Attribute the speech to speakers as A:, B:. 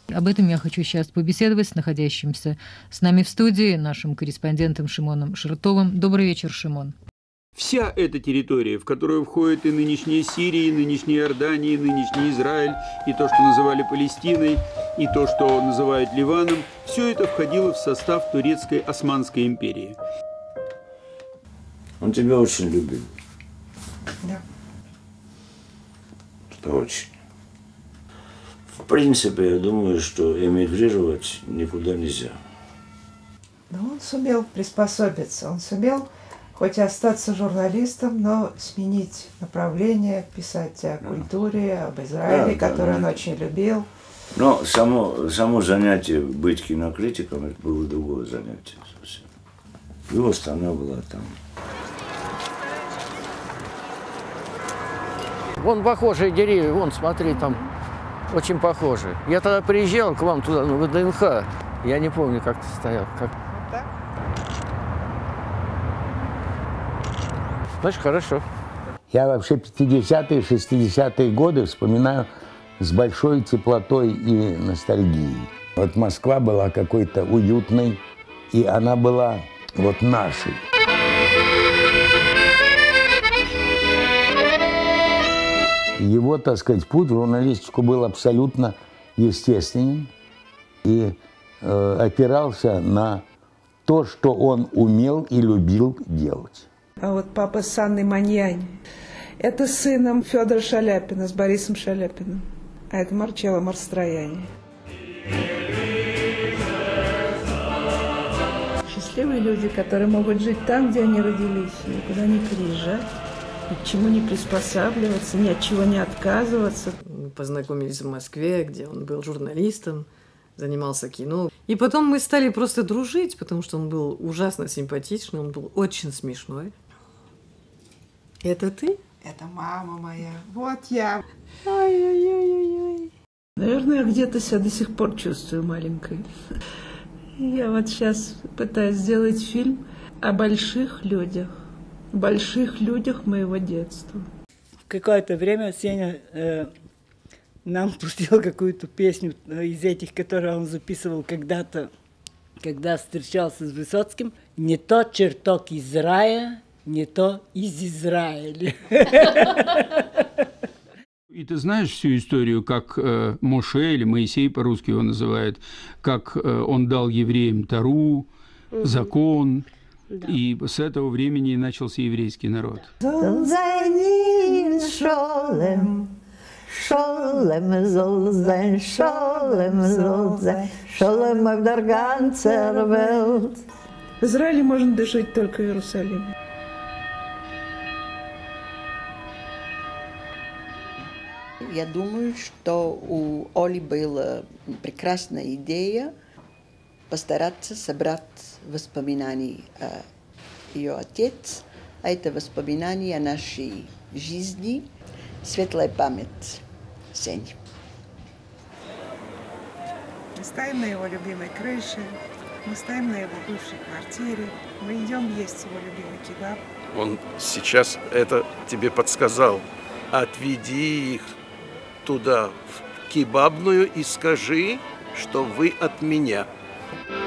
A: Об этом я хочу сейчас побеседовать с находящимся с нами в студии, нашим корреспондентом Шимоном Шартовым. Добрый вечер, Шимон.
B: Вся эта территория, в которую входит и нынешняя Сирия, и нынешняя Иордания, и нынешний Израиль, и то, что называли Палестиной, и то, что называют Ливаном, все это входило в состав турецкой Османской империи.
C: Он тебя очень любил.
D: Да.
C: Что очень. В принципе, я думаю, что эмигрировать никуда нельзя.
D: Но он сумел приспособиться, он сумел хоть остаться журналистом, но сменить направление, писать о культуре, об Израиле,
C: Да,
D: который он очень любил.
C: Но само занятие быть кинокритиком, это было другое занятие совсем. Его страна была там.
E: Вон похожие деревья, вон, смотри, там очень похожи. Я тогда приезжал к вам туда, на ВДНХ, я не помню, как ты стоял. Как...
D: Вот так?
E: Значит, хорошо.
F: Я вообще 50-е, 60-е годы вспоминаю с большой теплотой и ностальгией. Вот Москва была какой-то уютной, и она была вот нашей. Его, так сказать, путь в журналистику был абсолютно естественен и опирался на то, что он умел и любил делать.
D: А вот папа с Анной Маньянь, это сыном Федора Шаляпина, с Борисом Шаляпиным. А это Марчелло Мастроянни. Счастливые люди, которые могут жить там, где они родились, никуда не переезжать, ни к чему не приспосабливаться, ни от чего не отказываться.
G: Мы познакомились в Москве, где он был журналистом, занимался кино. И потом мы стали просто дружить, потому что он был ужасно симпатичный, он был очень смешной. Это ты?
D: Это мама моя. Вот я.
G: Ай-яй-яй-яй.
D: Наверное, я где-то себя до сих пор чувствую маленькой. Я вот сейчас пытаюсь сделать фильм о больших людях моего детства.
H: В какое-то время Сеня нам пустил какую-то песню из этих, которые он записывал когда-то, когда встречался с Высоцким. «Не то чертог из рая, не то из Израиля».
B: И ты знаешь всю историю, как Моше, или Моисей по-русски его называют, как он дал евреям Тору, закон, да. И с этого времени начался еврейский народ.
D: В Израиле можно дожить только в Иерусалиме.
I: Я думаю, что у Оли была прекрасная идея постараться собрать воспоминания о ее отец, а это воспоминания о нашей жизни, светлая память Сени.
D: Мы стоим на его любимой крыше, мы стоим на его бывшей квартире, мы идем есть его любимый кебаб.
J: Он сейчас это тебе подсказал. Отведи их туда, в кебабную, и скажи, что вы от меня.